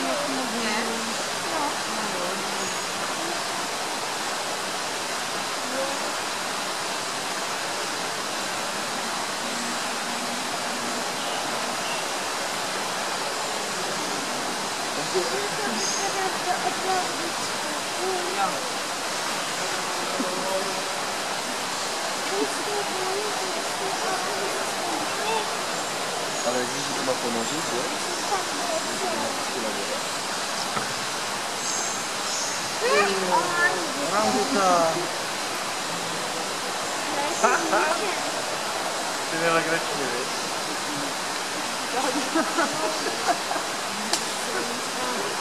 Nie? Ja. Ale widzisz, że to ma ponosić, nie? Orangutan! Ty miała grać nie wiesz.